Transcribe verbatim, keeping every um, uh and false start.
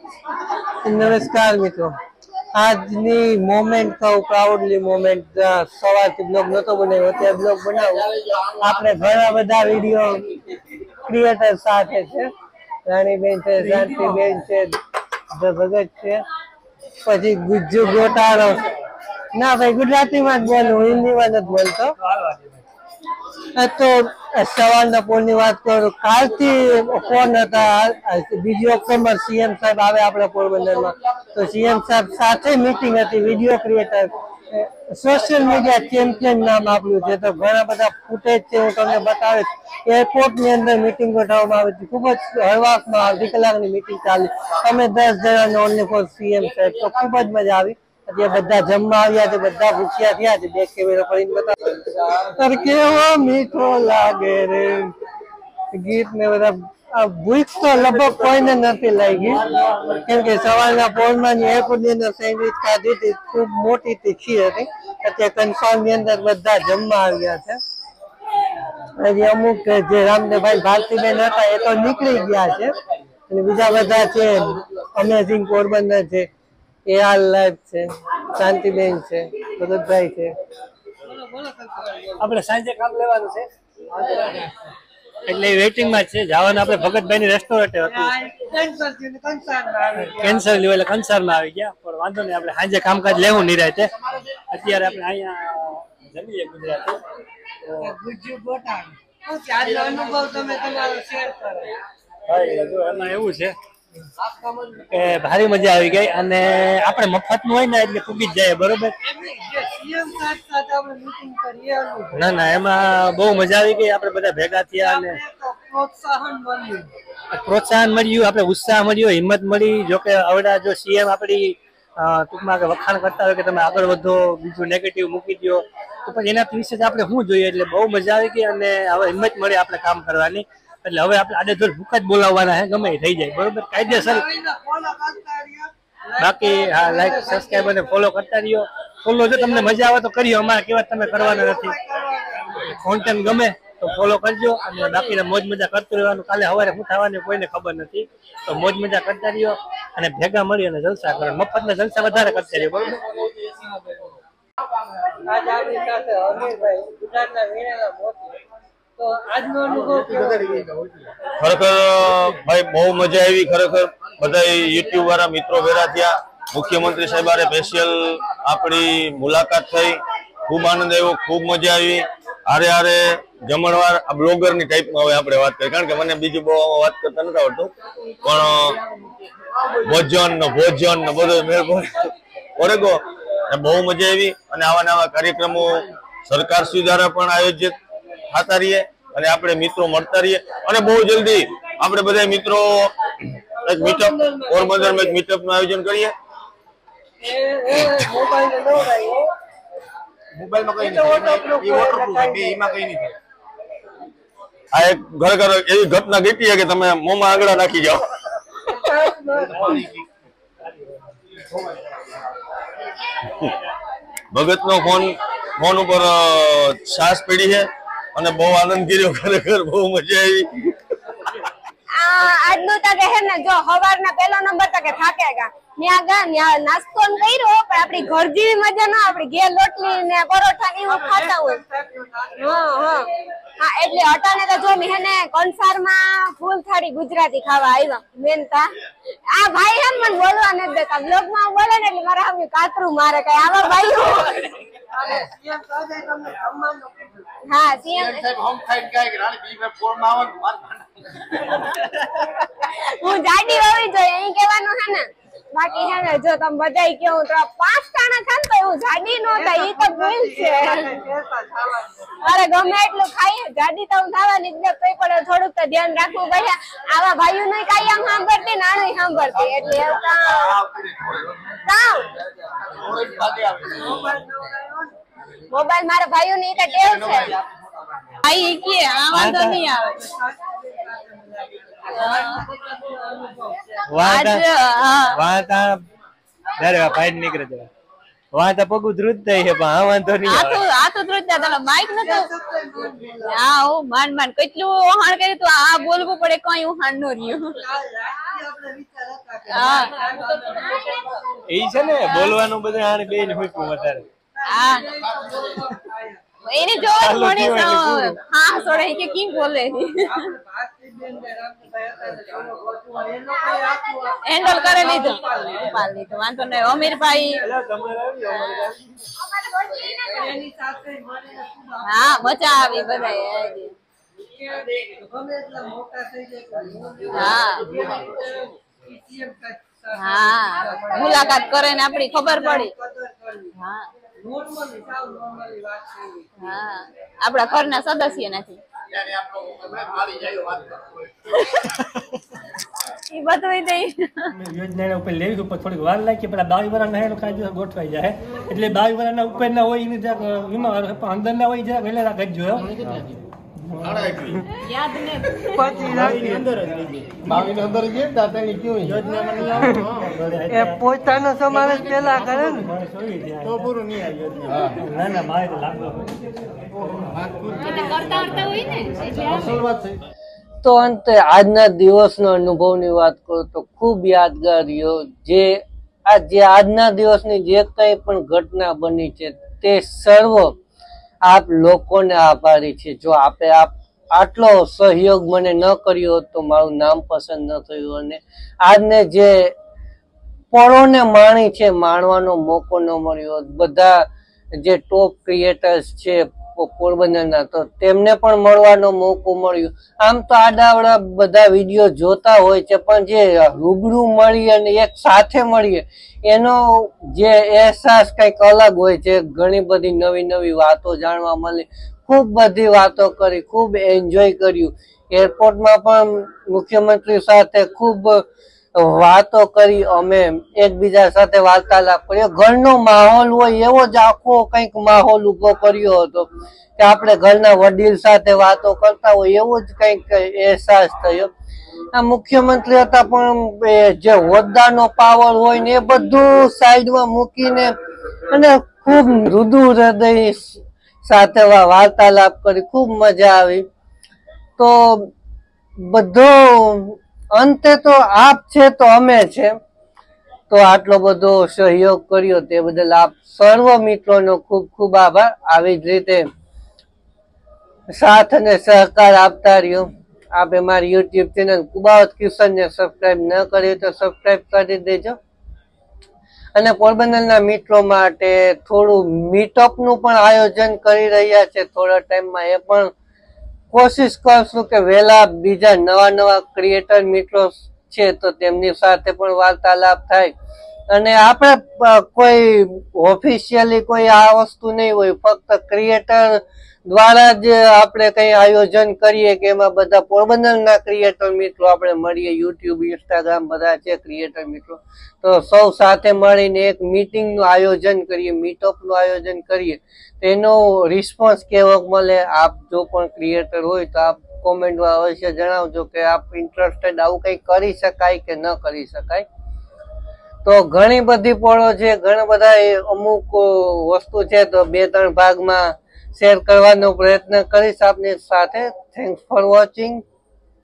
નમસ્કાર મિત્રો, આજની મોમેન્ટ કહું પ્રાઉડલી મોમેન્ટ સવારથી બ્લોગ નતો બનાવ્યો, અત્યારે બ્લોગ બનાવું. આપણે ઘણા બધા વિડીયો ક્રિએટર સાથે છે, રાણીબેન છે, શાંતિબેન છે, ભગત છે, પછી ગુજ્જુ ગોટાળો. ના ભાઈ, ગુજરાતીમાં જ બોલું, હિન્દીમાં નથી બોલતો. તો સવારના પોળની વાત કરું, કાલથી ફોન હતા, બીજી ઓક્ટોબર સીએમ સાહેબ આવે આપણા પોરબંદરમાં, તો સીએમ સાહેબ સાથે મીટિંગ હતી. Video creator social media champion નામ આપ્યું છે, તો ઘણા બધા ફૂટેજ છે, હું તમને બતાવીશ. એરપોર્ટ ની અંદર મીટિંગ ગોઠવવામાં આવી હતી, ખૂબ જ હળવાશમાં અડધી કલાકની મીટિંગ ચાલી. અમે દસ જણા ઓનલી ફોર સીએમ સાહેબ, તો ખૂબ જ મજા આવી. અત્યારે બધા જમવા આવ્યા છે, બધા ભૂખ્યા થયા છે. બે કેમેરા કરીને બતાવો કેવો મીઠો લાગે રે ગીત ને બધા. ભૂખ તો લગભગ કોઈને નથી લાગી, કેમ કે સવારના પોળમાં એરપોર્ટ ની અંદર સેન્ડવિચ ખાધી હતી, ખૂબ મોટી તીખી હતી. અત્યારે કન્ફર્મ ની અંદર બધા જમવા આવ્યા છે. હજી અમુક જે રામદેવભાઈ ભારતીબેન હતા એ તો નીકળી ગયા છે, અને બીજા બધા છે અમેઝિંગ પોરબંદર છે, એ આર લાઈફ છે, શાંતિબેન છે, ભરતભાઈ છે. આપણે સાંજે કામ લેવાનું છે એટલે વેઇટિંગ માં છે. જવાનું આપણે ભગતભાઈ ની રેસ્ટોરન્ટ હતું, કેન્સર લ્યો એટલે કંસાર માં આવી ગયા, પણ વાંધો નહીં, આપણે સાંજે કામકાજ લેવું નિરાંતે. અત્યારે આપણે અહીંયા જમીએ ગુજરાતી. એમાં એવું છે કે ભારી મજા આવી ગઈ, અને આપણે મફત નું હોય ને એટલે પૂગી જ જાય, બરોબર. ના ના, એમાં બહુ મજા આવી ગઈ. આપણે બધા ભેગા થયા અને પ્રોત્સાહન મળ્યું, આપણે ઉત્સાહ મળ્યો, હિંમત મળી. જોકે આવડા જો સીએમ આપણી ટૂંકમાં વખાણ કરતા હોય કે તમે આગળ વધો, બીજું નેગેટિવ મૂકી દો, તો પછી એના વિશે આપણે શું જોઈએ. એટલે બહુ મજા આવી ગઈ, અને હવે હિંમત મળી આપણે કામ કરવાની. એટલે હવે આપણે આડેધડ ભૂખ જ બોલાવવાના હે, ગમે થઈ જાય, બરોબર, કાયદેસર. બાકી હા, લાઈક સબસ્ક્રાઈબ અને ફોલો કરતા રહ્યો. ફોલો જો તમને મજા આવે તો કર્યો, અમારે કેવા તમે કરવાના નથી. કોન્ટેન્ટ ગમે તો ફોલો કરજો, અને બાકીના મોજ મજા કરતું રહેવાનું. કાલે સવારે શું થવાની કોઈને ખબર નથી, તો મોજ મજા કરતા રહ્યો અને ભેગા મળી અને જલસા કરો. મફતના જલસા વધારે કરતા રહ્યો, બરોબર. ખરેખર ભાઈ બહુ મજા આવી. ખરેખર બધા યુટ્યુબ વાળા મિત્રો ભેગા થયા, મુખ્યમંત્રી સાહેબ હારે સ્પેશિયલ આપણી મુલાકાત થઈ, ખૂબ આનંદ આવ્યો, ખૂબ મજા આવી. હારે હારે જમણવાર આ બ્લોગર ની ટાઈપમાં હવે આપણે વાત કરીએ, કારણ કે મને બીજું બહુ વાત કરતા નથી આવડતું, પણ ભોજન ને ભોજન ને બધું મેળ ગો બહુ મજા આવી. અને આવા નવા કાર્યક્રમો સરકાર દ્વારા પણ આયોજિત થતા રહીએ, અને આપણે મિત્રો મળતા રહીએ. અને બહુ જલ્દી આપણે બધા મિત્રો એક મીટઅપ પોરબંદરમાં એક મીટઅપ નું આયોજન કરીએ. આ એક ખરેખર એવી ઘટના ઘટી કે તમે મોંમાં આંગળા નાખી જાઓ. ભગત નો ફોન ફોન ઉપર શ્વાસ પડી છે, અને બહુ આનંદ કર્યો. ખરેખર બહુ મજા આવી. આજનું તકે હે ને, જો સવારના પહેલો નંબર તકે થાકેગા ન્યા ગા ન્યા નાસ્તો કર્યો, પણ આપણી ઘર જેવી મજા ના. આપણી ઘેર રોટલી ને પરોઠા ને એવું ખાતા હોય. હા હા હા, એટલે અટાણે તો જો મેને કંસારમાં ફૂલ થાળી ગુજરાતી ખાવા આવ્યા મેનતા. આ ભાઈ હે મને બોલવા નથી દેતા, બ્લોગ માં બોલે ને એટલે મારા હવે કાતરું મારે કઈ આવા ભાઈ. હા, સીએમ સાહેબ હોમ ખાઈ ગયા કે રાણી બી ફોન માં આવવાનું. હું જાડી હોવી જોઈએ અહીં કહેવાનું હે ને. બાકી હે ને, જો તમે બધાય કેવું તો પાંચ ટાણા ખાન તો એવું જાડી નો થાય, ઈ તો ભૂલ છે. અરે ગમે એટલું ખાઈએ, જાડી તો થવાની જ ને, તોય પણ થોડુંક તો ધ્યાન રાખવું પડે. આવા ભાઈઓ ને કાયમ સાંભળતી, નાનું સાંભળતી, એટલે કામ મોબાઈલ મારા ભાઈઓ ની તો ટેવ છે. ભાઈ કે આ વાંધો નહીં આવે. વાત વાત ભાઈ નીકળે છે વાંધા પગું ધ્રુજ થાય છે પણ આ વાંધો નહીં આ તો આ તો ધ્રુજતા તને માઈક નતો હા હું માન માન કેટલું વહાણ કર્યું તું આ બોલવું પડે કઈ વહાણ નો રહ્યું હા એ છે ને બોલવાનું બધું આને બેન હુકમ વધારે હા એને જોવા મને હા સોડે કે કી બોલે હેન્ડલ કરે લીધું ઉપાડ લીધું વાંધો નહીં અમીરભાઈ હા મજા આવી બધા હા હા મુલાકાત કરે ને આપડી ખબર પડી હા હા આપડા ઘરના સદસ્ય નથી એ બધું યોજના ઉપર લેવી ઉપર થોડીક વાર લાગી પેલા બાવી વાળા ના કાયદો ગોઠવાઈ જાય એટલે બાવી વાળા ના ઉપર ના હોય એને વીમા અંદર ના હોય જરા વહેલા ગજો યાદ ને એ પોતાનો સમાવેશ પેલા કરે ને ના ના મારે તો લાગતો કરતા કરતા હોય ને તો અંતે આજના દિવસનો અનુભવની વાત કરું તો ખૂબ યાદગાર રહ્યો જે આ જે આજના દિવસની જે કંઈ પણ ઘટના બની છે તે સર્વ આપ લોકોને આભારી છે જો આપે આપ આટલો સહયોગ મને ન કર્યો હોત તો મારું નામ પસંદ ન થયું અને આજને જે પળોને માણી છે માણવાનો મોકો ન મળ્યો બધા જે ટોપ ક્રિએટર્સ છે પોરબંદરના તો તેમને પણ મળવાનો મોકો મળ્યો આમ તો આડાવડા બધા વિડીયો જોતા હોય છે પણ જે રૂબરૂ મળી અને એક સાથે મળીએ એનો જે અહેસાસ કંઈક અલગ હોય છે ઘણી બધી નવી નવી વાતો જાણવા મળી ખૂબ બધી વાતો કરી ખૂબ એન્જોય કર્યું એરપોર્ટમાં પણ મુખ્યમંત્રી સાથે ખૂબ વાતો કરી અમે એકબીજા સાથે વાર્તાલાપ કર્યો ઘરનો માહોલ હોય એવો જ આખો કંઈક માહોલ ઉભો કર્યો હતો કે આપણે ઘરના વડીલ સાથે વાતો કરતા હોય એવો જ કંઈક અહેસાસ થયો આ મુખ્યમંત્રી હતા પણ જે હોદ્દાનો પાવર હોય ને એ બધું સાઈડમાં મૂકીને અને ખૂબ મૃદુ હૃદય સાથે વાર્તાલાપ કરી ખૂબ મજા આવી તો બધો અંતે તો આપ છે તો અમે છે તો આટલો બધો સહયોગ કર્યો તે બદલ આપ સર્વ મિત્રોનો ખૂબ ખૂબ આભાર આવી જ રીતે સાથ અને સહકાર આપતા રહ્યો આપે મારી યુટ્યુબ ચેનલ કુબાવત કિશનને સબસ્ક્રાઇબ ન કરી તો સબસ્ક્રાઇબ કરી દેજો અને પોરબંદરના મિત્રો માટે થોડું મીટઅપનું પણ આયોજન કરી રહ્યા છે થોડા ટાઈમમાં એ પણ કોશિશ કરશું કે વહેલા બીજા નવા નવા ક્રિએટર મિત્રો છે તો તેમની સાથે પણ વાર્તાલાપ થાય અને આપણે કોઈ ઓફિશિયલી કોઈ આ વસ્તુ નહીં હોય ફક્ત ક્રિએટર દ્વારા જ આપણે કઈ આયોજન કરીએ કે એમાં બધા પોરબંદરના ક્રિએટર મિત્રો આપણે મળીએ યુટ્યુબ ઇન્સ્ટાગ્રામ બધા છે ક્રિએટર મિત્રો તો સૌ સાથે મળીને એક મીટિંગનું આયોજન કરીએ મીટઅપનું આયોજન કરીએ તેનો રિસ્પોન્સ કેવો મળે આપ જો પણ ક્રિએટર હોય તો આપ કોમેન્ટમાં અવશ્ય જણાવજો કે આપ ઇન્ટરેસ્ટેડ આવું કંઈ કરી શકાય કે ન કરી શકાય તો ઘણી બધી પળો છે ઘણા બધા અમુક વસ્તુ છે તો બે ત્રણ ભાગમાં શેર કરવાનો પ્રયત્ન કરીશ આપની સાથે થેન્ક્સ ફોર વોચિંગ